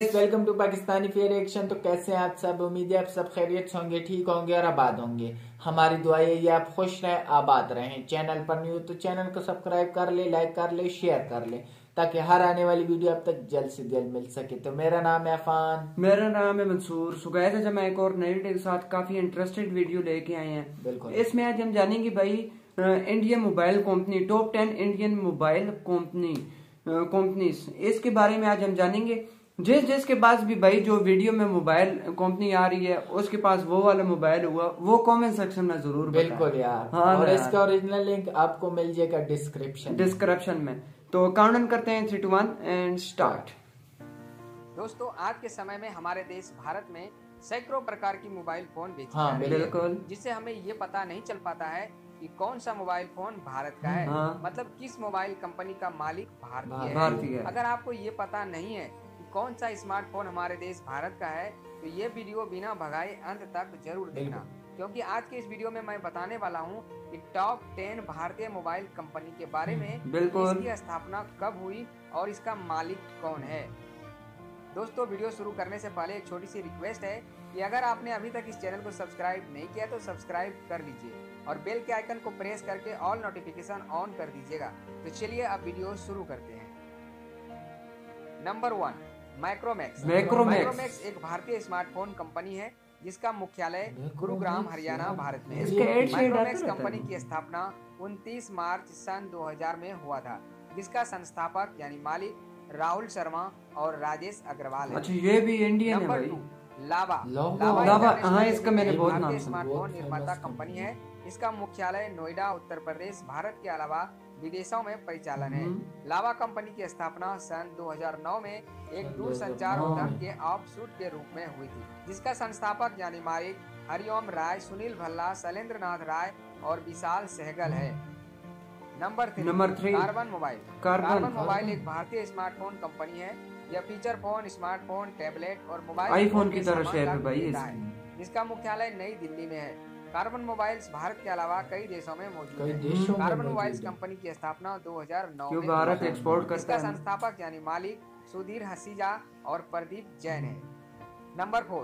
Guys, welcome to Pakistani fair action. तो कैसे हैं आप सब? उम्मीद है आप सब खैरियत से होंगे, ठीक होंगे और आबाद होंगे। हमारी दुआ यही है आप खुश रहें, आबाद रहें। चैनल पर न्यू तो चैनल को सब्सक्राइब कर ले, लाइक कर ले, शेयर कर ले, ताकि हर आने वाली वीडियो आप तक जल्द से जल्द मिल सके। तो मेरा नाम है अफान। मेरा नाम है मंसूर। सुगैर है, जब एक और नई वीडियो के साथ काफी इंटरेस्टेड वीडियो लेके आए हैं। बिल्कुल। इसमें आज हम जानेंगे भाई Indian mobile company, top 10 Indian mobile companies, इसके बारे में आज हम जानेंगे। जिसके पास भी भाई जो वीडियो में मोबाइल कंपनी आ रही है उसके पास वो वाला मोबाइल हुआ, वो कमेंट सेक्शन में जरूर बताएं। बिल्कुल यार। हाँ, और इसका ओरिजिनल लिंक आपको मिल जाएगा डिस्क्रिप्शन में। तो काउंट करते हैं 3, 2, 1 एंड स्टार्ट। दोस्तों, आज के समय में हमारे देश भारत में सैकड़ों प्रकार की मोबाइल फोन बेचे हाँ, जा रहे बिल्कुल। हैं, जिससे हमें ये पता नहीं चल पाता है कि कौन सा मोबाइल फोन भारत का है। हाँ। मतलब किस मोबाइल कंपनी का मालिक भारतीय भारतीय है। है। अगर आपको ये पता नहीं है कि कौन सा स्मार्टफोन हमारे देश भारत का है, तो ये वीडियो बिना भगाए अंत तक जरूर देखना, क्योंकि आज के इस वीडियो में मैं बताने वाला हूँ कि टॉप 10 भारतीय मोबाइल कंपनी के बारे में। बिल्कुल। इसकी स्थापना कब हुई और इसका मालिक कौन है। दोस्तों, वीडियो शुरू करने से पहले एक छोटी सी रिक्वेस्ट है कि अगर आपने अभी तक इस चैनल को सब्सक्राइब नहीं किया तो सब्सक्राइब कर लीजिए और बेल के आइकन को प्रेस करके ऑल नोटिफिकेशन ऑन कर दीजिएगा। तो चलिए अब वीडियो शुरू करते हैं। नंबर 1, माइक्रोमैक्स एक भारतीय स्मार्टफोन कंपनी है जिसका मुख्यालय गुरुग्राम, हरियाणा, भारत में है। माइक्रोमैक्स कंपनी की स्थापना 29 मार्च सन 2000 में हुआ था, जिसका संस्थापक यानी मालिक राहुल शर्मा और राजेश अग्रवाल है। अच्छा, ये भी इंडियन है नंबर भाई। 2, लावा। हाँ, इसका मैंने बहुत नाम भारतीय सुना। स्मार्टफोन निर्माता कंपनी है। इसका मुख्यालय नोएडा, उत्तर प्रदेश, भारत के अलावा विदेशों में परिचालन है। लावा कंपनी की स्थापना सन 2009 में एक दूरसंचार उद्यम के ऑफशूट के रूप में हुई थी, जिसका संस्थापक यानी मालिक हरिओम राय, सुनील भल्ला, शैलेंद्र नाथ राय और विशाल सहगल है। नंबर 3, कार्बन मोबाइल एक भारतीय स्मार्टफोन कंपनी है। यह फीचर फोन, स्मार्टफोन, टैबलेट और मोबाइल आईफोन की तरह शेयर है भाई, जिसका मुख्यालय नई दिल्ली में है। कार्बन मोबाइल्स भारत के अलावा कई देशों में मौजूद है। कार्बन मोबाइल्स कंपनी की स्थापना 2009 में भारत एक्सपोर्ट करता है। इसका संस्थापक यानी मालिक सुधीर हसीजा और प्रदीप जैन है। नंबर 4,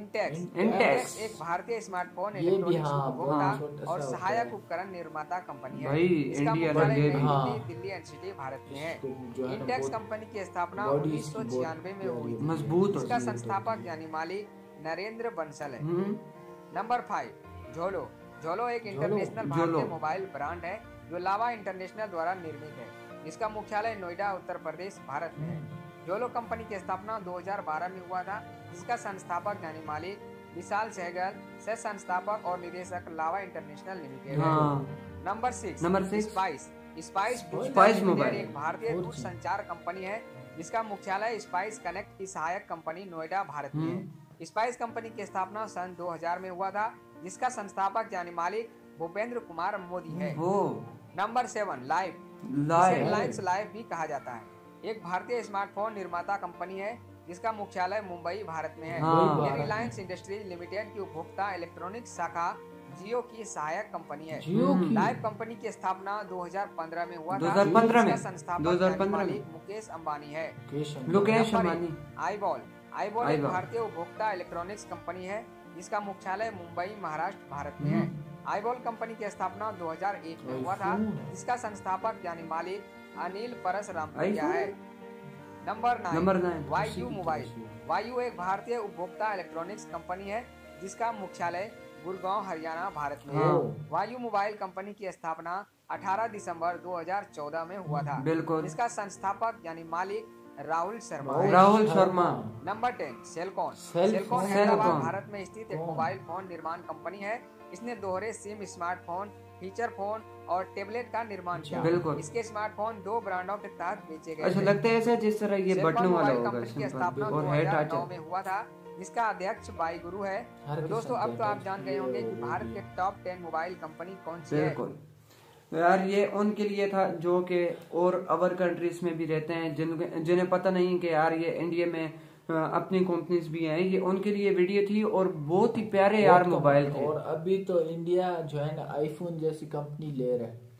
इंटेक्स एक भारतीय स्मार्टफोन, इलेक्ट्रॉनिक्स उपभोक्ता और सहायक उपकरण निर्माता कंपनी है। इसका मुख्यालय दिल्ली एनसीटी, भारत में है। इंटेक्स कंपनी की स्थापना 1996 में हुई थी। मजबूत। इसका संस्थापक यानी मालिक नरेंद्र बंसल है। नंबर 5, झोलो एक इंटरनेशनल भारतीय मोबाइल ब्रांड है जो लावा इंटरनेशनल द्वारा निर्मित है। इसका मुख्यालय नोएडा, उत्तर प्रदेश, भारत में है। झोलो कंपनी की स्थापना 2012 में हुआ था, जिसका संस्थापक यानी मालिक विशाल सहगल, सह संस्थापक और निदेशक लावा इंटरनेशनल लिमिटेड है। नंबर 6, स्पाइस मोबाइल एक भारतीय दूरसंचार कंपनी है, जिसका मुख्यालय स्पाइस कनेक्ट की सहायक कंपनी नोएडा, भारत में है। स्पाइस कंपनी की स्थापना सन 2000 में हुआ था, जिसका संस्थापक यानी मालिक भूपेंद्र कुमार मोदी है। नंबर 7, रिलायंस लाइफ भी कहा जाता है, एक भारतीय स्मार्टफोन निर्माता कंपनी है जिसका मुख्यालय मुंबई, भारत में है। यह रिलायंस इंडस्ट्रीज लिमिटेड की उपभोक्ता इलेक्ट्रॉनिक्स शाखा जियो की सहायक कंपनी है। लाइफ कंपनी की स्थापना 2015 में हुआ था। 2015 में संस्थापक मालिक मुकेश अंबानी है। आईबॉल एक भारतीय उपभोक्ता इलेक्ट्रॉनिक्स कंपनी है जिसका मुख्यालय मुंबई, महाराष्ट्र, भारत में है। आईबॉल कंपनी की स्थापना 2001 में हुआ था, जिसका संस्थापक यानी मालिक अनिल परसरामपुरिया है। नंबर 9, वायु मोबाइल। वायु एक भारतीय उपभोक्ता इलेक्ट्रॉनिक्स कंपनी है जिसका मुख्यालय गुड़गांव, हरियाणा, भारत में है। वायु मोबाइल कंपनी की स्थापना 18 दिसंबर 2014 में हुआ था। इसका संस्थापक यानी मालिक राहुल शर्मा। नंबर 10, सेलकॉन हैदराबाद, भारत में स्थित एक मोबाइल फोन निर्माण कंपनी है। इसने दोहरे सिम स्मार्टफोन, फीचर फोन और टेबलेट का निर्माण किया। इसके स्मार्टफोन 2 ब्रांडों के तहत बेचे गए। अच्छा, लगता है ऐसा जिस तरह ये बटनों वाला होगा। कंपनी की स्थापना 2009 में हुआ था, जिसका अध्यक्ष बाई गुरु है। तो दोस्तों, अब तो आप जान गए होंगे कि भारत के टॉप 10 मोबाइल कंपनी कौन सी है। तो यार, ये उनके लिए था जो कि और अदर कंट्रीज में भी रहते हैं, जिन्हें पता नहीं कि यार ये इंडिया में अपनी कंपनीज भी हैं। ये उनके लिए वीडियो थी और बहुत ही प्यारे यार मोबाइल थे। और अभी तो इंडिया जो है ना आईफोन जैसी कंपनी ले रहा है।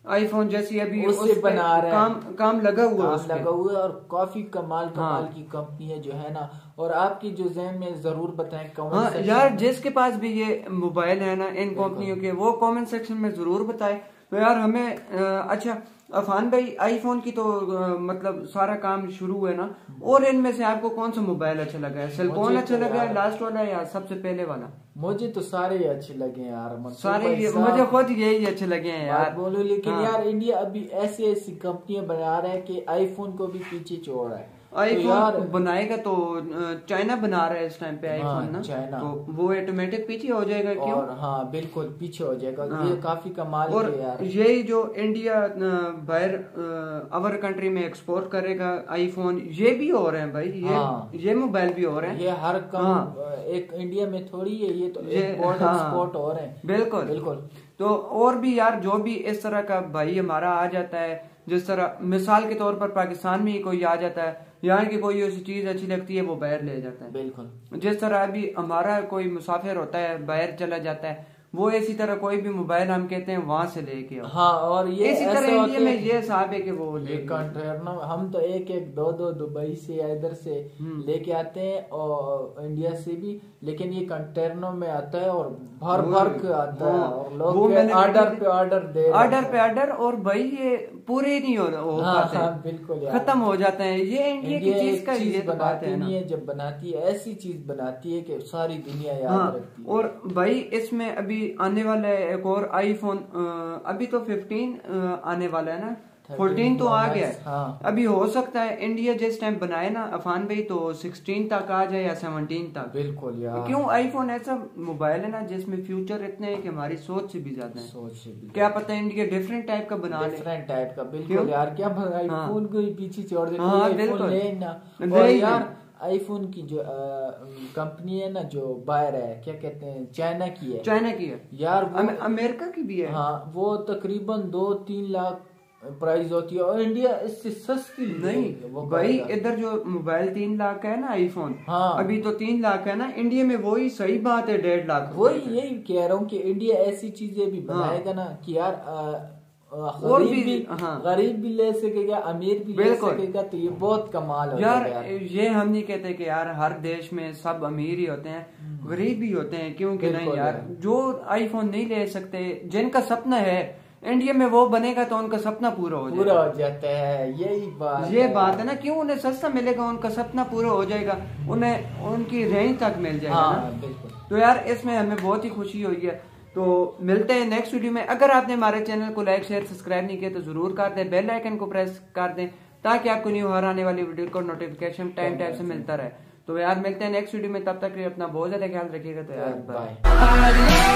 आईफोन जैसी अभी उससे बना रहे हैं, काम लगा हुआ है, लगा हुआ है और काफी कमाल की कंपनी है जो है ना। और आपकी जो जहन में जरूर बताएं कमेंट सेक्शन यार जिसके पास भी ये मोबाइल है ना इन कंपनियों के, वो कमेंट सेक्शन में जरूर बताए। तो यार हमें अच्छा अफान भाई, आईफोन की तो मतलब सारा काम शुरू है ना, और इनमें से आपको कौन सा मोबाइल अच्छा लगा है? सिलिकॉन अच्छा लगा है लास्ट वाला या सबसे पहले वाला? मुझे तो सारे ही अच्छे लगे यार, सारे मुझे खुद यही अच्छे लगे हैं यार बोलो। लेकिन यार इंडिया अभी ऐसी ऐसी कंपनियां बना रहा है कि आईफोन को भी पीछे छोड़ रहा है। आईफोन बनाएगा तो चाइना बना रहा है इस टाइम पे आईफोन ना, चाइना, तो वो ऑटोमेटिक पीछे हो जाएगा। क्यों? और हाँ बिल्कुल पीछे हो जाएगा। ये काफी कमाल और है यार। यही जो इंडिया बाहर अवर कंट्री में एक्सपोर्ट करेगा आईफोन, ये भी हो रहे हैं भाई, ये मोबाइल भी हो रहे हैं। ये हर एक इंडिया में थोड़ी है, ये तो एक्सपोर्ट हो रहे हैं। बिल्कुल बिल्कुल। तो और भी यार जो भी इस तरह का भाई हमारा आ जाता है, जिस तरह मिसाल के तौर पर पाकिस्तान में ही कोई आ जाता है, यहाँ की कोई ऐसी चीज अच्छी लगती है वो बाहर ले जाता है। बिल्कुल। जिस तरह अभी हमारा कोई मुसाफिर होता है बाहर चला जाता है, वो इसी तरह कोई भी मोबाइल हम कहते हैं वहां से लेके आओ। हाँ, और ये इसी तरह इंडिया में ये हिसाब है कि वो कंटेनर हम तो एक दो दुबई से या इधर से लेके आते हैं और इंडिया से भी, लेकिन ये कंटेनर में आता है और भर के आता है और लोग ऑर्डर पे ऑर्डर और भाई ये पूरे नहीं हो पाते, बिल्कुल खत्म हो जाते हैं। ये इंडिया की चीज का ये तो बात है ना, जब बनाती है ऐसी चीज बनाती है कि सारी दुनिया याद रखती है। और भाई इसमें अभी आने वाला है एक और आईफोन, अभी तो 15 आने वाला है ना, 14 तो आ गया है। अभी हो सकता है इंडिया जिस टाइम बनाए ना अफान भाई तो 16 तक आ जाए या 17 तक। बिल्कुल यार। क्यों? आईफोन ऐसा मोबाइल है ना जिसमें फ्यूचर इतने हैं कि हमारी सोच से भी ज्यादा है। क्या पता है इंडिया डिफरेंट टाइप का बना ले, डिफरेंट टाइप का। बिल्कुल यार, क्या आईफोन को ही पीछे छोड़ देते। और यार आईफोन की जो कंपनी है ना जो बाहर है, क्या कहते हैं, चाइना की है यार, अमेरिका की भी है। हाँ, वो तकरीबन 2-3 लाख प्राइस होती है और इंडिया इससे सस्ती नहीं भाई। इधर जो मोबाइल 3 लाख का है ना आईफोन, अभी तो 3 लाख है ना, इंडिया में वही सही बात है 1.5 लाख। वही यही कह रहा हूँ कि इंडिया ऐसी चीजें भी बनाएगा ना कि यार और भी गरीब भी ले सकेगा, अमीर भी ले सकेगा, तो ये बहुत कमाल हो यार। ये हम नहीं कहते कि यार हर देश में सब अमीर ही होते हैं, गरीब भी होते हैं, क्योंकि नहीं यार, जो आईफोन नहीं ले सकते, जिनका सपना है इंडिया में वो बनेगा तो उनका सपना पूरा हो जाता है। यही बात है ना। क्यों? उन्हें सस्ता मिलेगा, उनका सपना पूरा हो जाएगा, उन्हें उनकी रेंज तक मिल जाएगा ना। तो यार इसमें हमें बहुत ही खुशी हुई है। तो मिलते हैं नेक्स्ट वीडियो में। अगर आपने हमारे चैनल को लाइक शेयर सब्सक्राइब नहीं किया तो जरूर कर दें, बेल आइकन को प्रेस कर दें ताकि आपको न्यू हर आने वाली वीडियो को नोटिफिकेशन टाइम से मिलता रहे। तो यार मिलते हैं नेक्स्ट वीडियो में, तब तक अपना बहुत ज्यादा ख्याल रखिएगा। तो यार बाय।